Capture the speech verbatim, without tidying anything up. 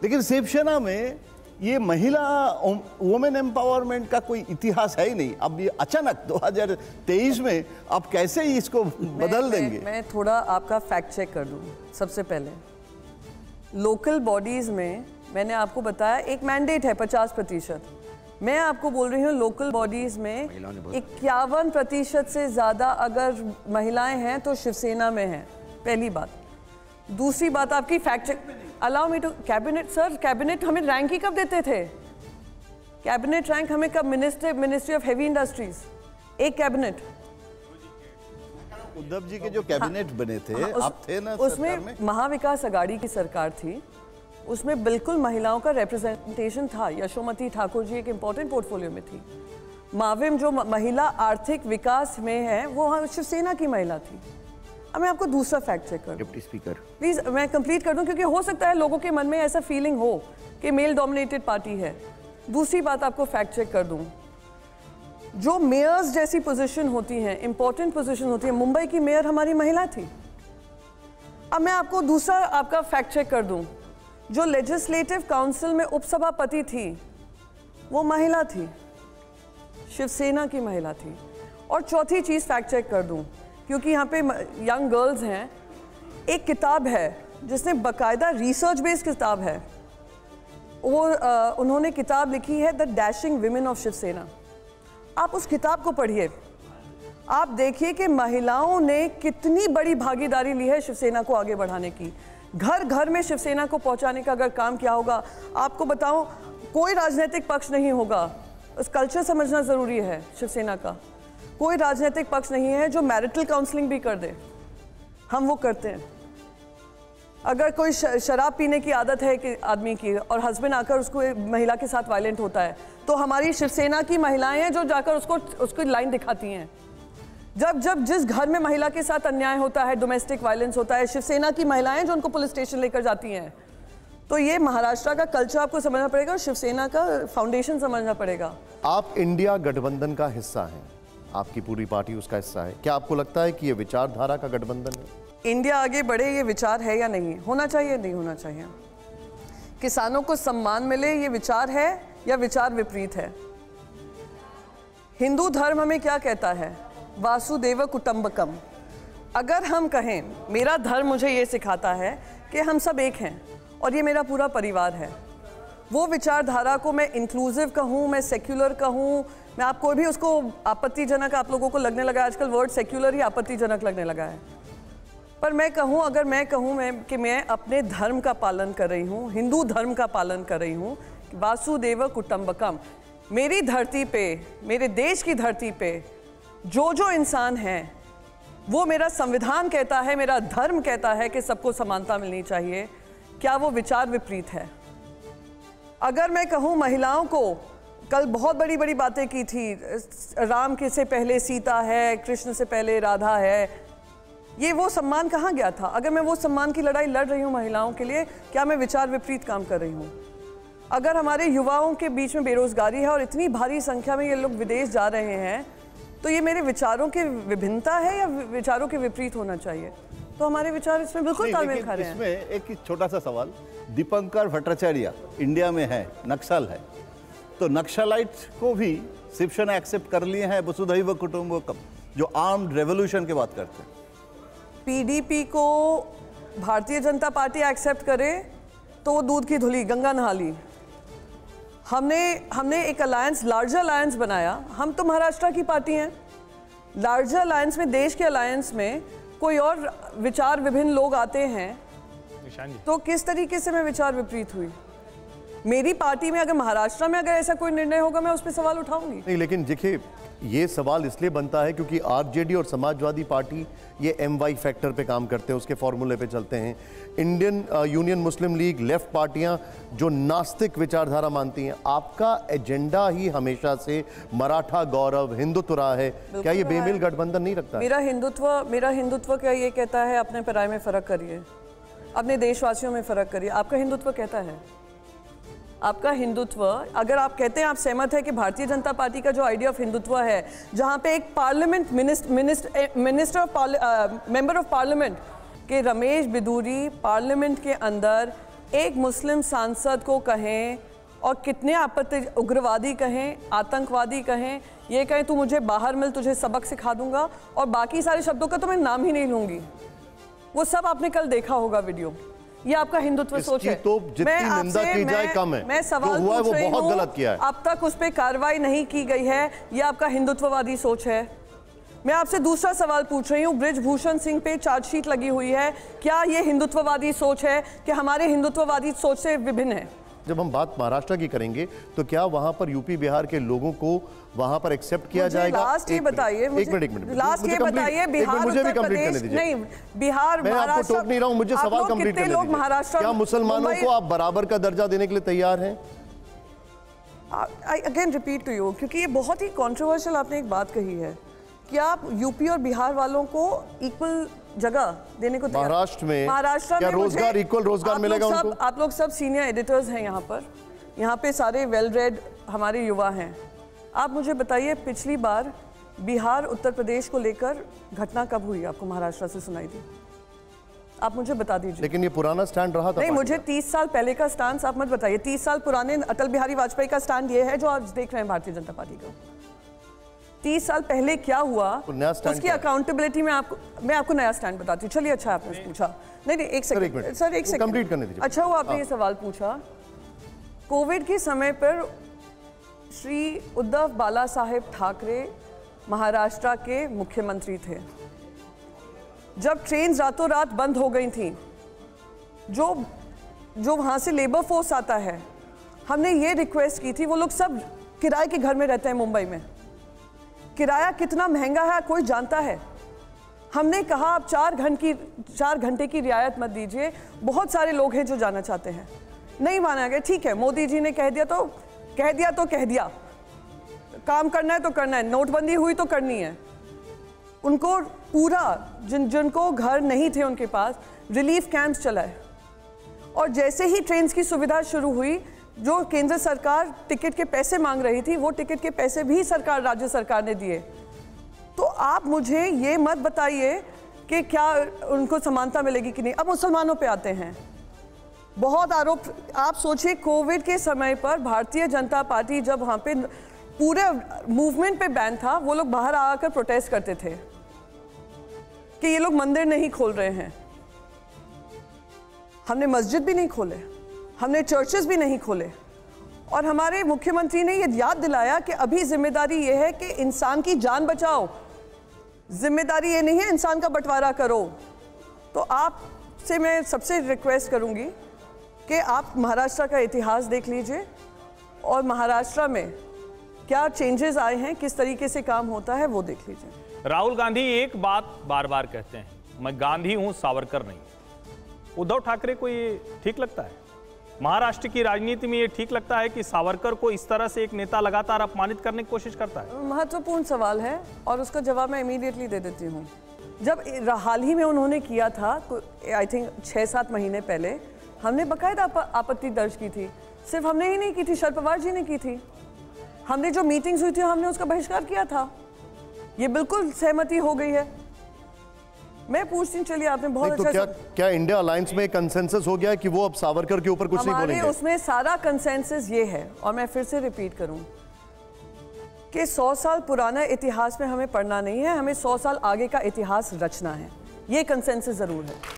लेकिन शिवसेना में ये महिला वुमेन एम्पावरमेंट का कोई इतिहास है ही नहीं। अब ये अचानक दो हज़ार तेईस में आप कैसे इसको बदल मैं, देंगे? मैं, मैं थोड़ा आपका फैक्ट चेक कर दूं। सबसे पहले लोकल बॉडीज में मैंने आपको बताया एक मैंडेट है पचास प्रतिशत। मैं आपको बोल रही हूँ लोकल बॉडीज में इक्यावन प्रतिशत से ज़्यादा अगर महिलाएं हैं तो शिवसेना में हैं, पहली बात। दूसरी बात आपकी fact check, allow me to, cabinet sir, cabinet हमें रैंक ही कब देते थे? कैबिनेट रैंक हमें कब? Ministry ministry of heavy industries, एक कैबिनेट। उद्धव जी के जो कैबिनेट हाँ, बने थे हाँ, उस, आप थे ना उसमें में? महाविकास अघाड़ी की सरकार थी, उसमें बिल्कुल महिलाओं का रिप्रेजेंटेशन था। यशोमती ठाकुर जी एक इम्पोर्टेंट पोर्टफोलियो में थी। माविम जो महिला आर्थिक विकास में है वो शिवसेना की महिला थी। अब मैं आपको दूसरा फैक्ट चेक करूं। डिप्टी स्पीकर प्लीज मैं कंप्लीट कर दूं, क्योंकि हो सकता है लोगों के मन में ऐसा फीलिंग हो कि मेल डोमिनेटेड पार्टी है। दूसरी बात आपको फैक्ट चेक कर दूं, जो मेयर्स जैसी पोजीशन होती हैं, इंपॉर्टेंट पोजीशन होती है, मुंबई की मेयर हमारी महिला थी। अब मैं आपको दूसरा आपका फैक्ट चेक कर दूं, जो लेजिस्लेटिव काउंसिल में उपसभापति थी वो महिला थी, शिवसेना की महिला थी। और चौथी चीज फैक्ट चेक कर दूं, क्योंकि यहाँ पे यंग गर्ल्स हैं, एक किताब है जिसने बकायदा रिसर्च बेस्ड किताब है, वो आ, उन्होंने किताब लिखी है the dashing women of Shiv Sena. आप उस किताब को पढ़िए, आप देखिए कि महिलाओं ने कितनी बड़ी भागीदारी ली है शिवसेना को आगे बढ़ाने की। घर घर में शिवसेना को पहुंचाने का अगर काम किया होगा, आपको बताऊं कोई राजनीतिक पक्ष नहीं होगा, उस कल्चर समझना ज़रूरी है शिवसेना का। कोई राजनीतिक पक्ष नहीं है जो मैरिटल काउंसलिंग भी कर दे, हम वो करते हैं। अगर कोई शराब पीने की आदत है कि आदमी की और हस्बैंड आकर उसको महिला के साथ वायलेंट होता है, तो हमारी शिवसेना की महिलाएं हैं जो जाकर उसको उसको लाइन दिखाती हैं। जब जब जिस घर में महिला के साथ अन्याय होता है, डोमेस्टिक वायलेंस होता है, शिवसेना की महिलाएं जो उनको पुलिस स्टेशन लेकर जाती हैं। तो ये महाराष्ट्र का कल्चर आपको समझना पड़ेगा और शिवसेना का फाउंडेशन समझना पड़ेगा। आप इंडिया गठबंधन का हिस्सा हैं, आपकी पूरी पार्टी उसका हिस्सा है। क्या आपको लगता है कि ये विचारधारा का गठबंधन है? इंडिया आगे बढ़े ये विचार है या नहीं? होना चाहिए, नहीं होना चाहिए? किसानों को सम्मान मिले ये विचार है या विचार विपरीत है? हिंदू धर्म हमें क्या कहता है? वासुदेव कुटुंबकम। अगर हम कहें मेरा धर्म मुझे ये सिखाता है कि हम सब एक हैं और ये मेरा पूरा परिवार है, वो विचारधारा को मैं इंक्लूसिव कहूँ, मैं सेक्युलर कहूँ, मैं आपको भी उसको आपत्तिजनक आप लोगों को लगने लगा है, आजकल वर्ड सेक्युलर ही आपत्तिजनक लगने लगा है, पर मैं कहूँ, अगर मैं कहूँ मैं कि मैं अपने धर्म का पालन कर रही हूँ, हिंदू धर्म का पालन कर रही हूँ, वासुदेव कुटुंबकम। मेरी धरती पे, मेरे देश की धरती पे जो जो इंसान हैं, वो मेरा संविधान कहता है, मेरा धर्म कहता है कि सबको समानता मिलनी चाहिए। क्या वो विचार विपरीत है? अगर मैं कहूँ महिलाओं को, कल बहुत बड़ी बड़ी बातें की थी, राम के से पहले सीता है, कृष्ण से पहले राधा है, ये वो सम्मान कहाँ गया था? अगर मैं वो सम्मान की लड़ाई लड़ रही हूँ महिलाओं के लिए, क्या मैं विचार विपरीत काम कर रही हूँ? अगर हमारे युवाओं के बीच में बेरोजगारी है और इतनी भारी संख्या में ये लोग विदेश जा रहे हैं, तो ये मेरे विचारों की विभिन्नता है या विचारों के विपरीत होना चाहिए? तो हमारे विचार इसमें बिल्कुल तालमेल खा रहे हैं। इसमें एक छोटा सा सवाल, दीपंकर भट्टाचार्य इंडिया में है, नक्सल है, तो नक्सलाइट को भी शिवसेना एक्सेप्ट कर लिए हैं वसुधैव कुटुंबकम, जो आर्म्ड रेवोल्यूशन की बात करते हैं। पीडीपी को भारतीय जनता पार्टी एक्सेप्ट करे तो वो दूध की धुली, गंगा नहा ली। हमने हमने एक अलायंस, लार्जर अलायंस बनाया। हम तो महाराष्ट्र की पार्टी हैं, लार्जर अलायंस में, देश के अलायंस में कोई और विचार विभिन्न लोग आते हैं, तो किस तरीके से मैं विचार विपरीत हुई? मेरी पार्टी में अगर महाराष्ट्र में अगर ऐसा कोई निर्णय होगा, मैं उस पर सवाल उठाऊंगी। नहीं, लेकिन देखिए ये सवाल इसलिए बनता है क्योंकि आरजेडी और समाजवादी पार्टी ये एम वाई फैक्टर पे काम करते हैं, उसके फॉर्मूले पे चलते हैं। Indian Union Muslim League, left पार्टियां जो नास्तिक विचारधारा मानती हैं। आपका एजेंडा ही हमेशा से मराठा गौरव, हिंदुत्व रहा है। क्या ये बेमेल गठबंधन नहीं रखता? मेरा हिंदुत्व मेरा हिंदुत्व क्या ये कहता है, अपने पराये में फर्क करिए, अपने देशवासियों में फर्क करिए। आपका हिंदुत्व कहता है, आपका हिंदुत्व, अगर आप कहते हैं, आप सहमत है कि भारतीय जनता पार्टी का जो आइडिया ऑफ हिंदुत्व है, जहां पे एक parliament minister minister of member of parliament के रमेश बिदूरी पार्लियामेंट के अंदर एक मुस्लिम सांसद को कहें और कितने आपत्ति उग्रवादी कहें, आतंकवादी कहें, ये कहें तू मुझे बाहर मिल, तुझे सबक सिखा दूंगा, और बाकी सारे शब्दों का तो मैं नाम ही नहीं लूंगी। वो सब आपने कल देखा होगा वीडियो। ये आपका हिंदुत्व सोच है। तो जितनी निंदा की जाए कम है। मैं सवाल जो हुआ है पूछ वो रही बहुत हूं, गलत किया है। अब तक उस पर कार्रवाई नहीं की गई है। ये आपका हिंदुत्ववादी सोच है। मैं आपसे दूसरा सवाल पूछ रही हूँ, ब्रिजभूषण सिंह पे चार्जशीट लगी हुई है, क्या ये हिंदुत्ववादी सोच है कि हमारे हिंदुत्ववादी सोच से विभिन्न है? जब हम बात महाराष्ट्र की करेंगे तो क्या वहां पर यूपी बिहार के लोगों को वहां पर एक्सेप्ट किया जाएगा? लास्ट ये बताइए, एक मिनट एक मिनट लास्ट ये बताइए, बिहार मुझे भी उत्तर कंप्लीट करने प्रदेश दीजिए। नहीं, बिहार मैं आपको टोक नहीं रहा हूं, मुझे सवाल कंप्लीट करने लोग दीजिए। महाराष्ट्र, क्या मुसलमानों को आप बराबर का दर्जा देने के लिए तैयार हैं? I again repeat to you, क्योंकि ये बहुत ही कंट्रोवर्शियल आपने एक बात कही है कि आप यूपी और बिहार वालों को इक्वल जगह देने को तैयार। महाराष्ट्र में महाराष्ट्र क्या में रोजगार, इक्वल रोजगार मिलेगा उनको? आप लोग सब सीनियर एडिटर्स हैं यहाँ पर, यहाँ पे सारे वेल रेड हमारे युवा हैं। आप मुझे बताइए, पिछली बार बिहार उत्तर प्रदेश को लेकर घटना कब हुई आपको महाराष्ट्र से सुनाई दी? आप मुझे बता दीजिए। लेकिन ये पुराना स्टैंड रहा था। नहीं, मुझे तीस साल पहले का स्टैंड आप मत बताइए। तीस साल पुराने अटल बिहारी वाजपेयी का स्टैंड ये है जो आज देख रहे हैं भारतीय जनता पार्टी का। तीस साल पहले क्या हुआ उसकी अकाउंटेबिलिटी में आपको मैं आपको नया स्टैंड बताती हूँ। चलिए, अच्छा आपने पूछा। नहीं नहीं एक सेकंड सर, एक सेकंड कंप्लीट करने दीजिए। अच्छा हुआ आपने ये सवाल पूछा। कोविड के समय पर श्री उद्धव बाला साहेब ठाकरे महाराष्ट्र के मुख्यमंत्री थे। जब ट्रेन रातों रात बंद हो गई थी, जो जो वहाँ से लेबर फोर्स आता है, हमने ये रिक्वेस्ट की थी, वो लोग सब किराए के घर में रहते हैं मुंबई में। किराया कितना महंगा है कोई जानता है? हमने कहा आप चार घंटे की चार घंटे की रियायत मत दीजिए, बहुत सारे लोग हैं जो जाना चाहते हैं। नहीं माना गया। ठीक है, मोदी जी ने कह दिया तो कह दिया तो कह दिया, काम करना है तो करना है, नोटबंदी हुई तो करनी है। उनको पूरा जिन जिनको घर नहीं थे उनके पास रिलीफ कैंप्स चलाए, और जैसे ही ट्रेन की सुविधा शुरू हुई, जो केंद्र सरकार टिकट के पैसे मांग रही थी वो टिकट के पैसे भी सरकार राज्य सरकार ने दिए। तो आप मुझे ये मत बताइए कि क्या उनको समानता मिलेगी कि नहीं। अब मुसलमानों पे आते हैं, बहुत आरोप। आप सोचिए, कोविड के समय पर भारतीय जनता पार्टी जब वहाँ पे पूरे मूवमेंट पे बैन था, वो लोग बाहर आकर प्रोटेस्ट करते थे कि ये लोग मंदिर नहीं खोल रहे हैं। हमने मस्जिद भी नहीं खोले, हमने चर्चेस भी नहीं खोले, और हमारे मुख्यमंत्री ने ये याद दिलाया कि अभी जिम्मेदारी ये है कि इंसान की जान बचाओ, जिम्मेदारी ये नहीं है इंसान का बंटवारा करो। तो आपसे मैं सबसे रिक्वेस्ट करूंगी कि आप महाराष्ट्र का इतिहास देख लीजिए और महाराष्ट्र में क्या चेंजेस आए हैं, किस तरीके से काम होता है, वो देख लीजिए। राहुल गांधी एक बात बार बार कहते हैं, मैं गांधी हूं, सावरकर नहीं। उद्धव ठाकरे को ये ठीक लगता है? महाराष्ट्र की राजनीति में ये ठीक लगता है कि सावरकर को इस तरह से एक नेता लगातार अपमानित करने की कोशिश करता है? महत्वपूर्ण सवाल है और उसका जवाब मैं इमीडिएटली दे देती हूँ। जब हाल ही में उन्होंने किया था, आई थिंक छः सात महीने पहले, हमने बाकायदा आपत्ति दर्ज की थी। सिर्फ हमने ही नहीं की थी, शरद पवार जी ने की थी। हमने जो मीटिंग्स हुई थी हमने उसका बहिष्कार किया था। ये बिल्कुल सहमति हो गई है। मैं पूछती हूँ, चलिए आपने बहुत अच्छा। तो क्या क्या इंडिया अलायंस में कंसेंसस हो गया है कि वो अब सावरकर के ऊपर कुछ नहीं बोलेंगे? उसमें सारा कंसेंसस ये है, और मैं फिर से रिपीट करूं कि सौ साल पुराना इतिहास में हमें पढ़ना नहीं है, हमें सौ साल आगे का इतिहास रचना है। ये कंसेंसस जरूर है।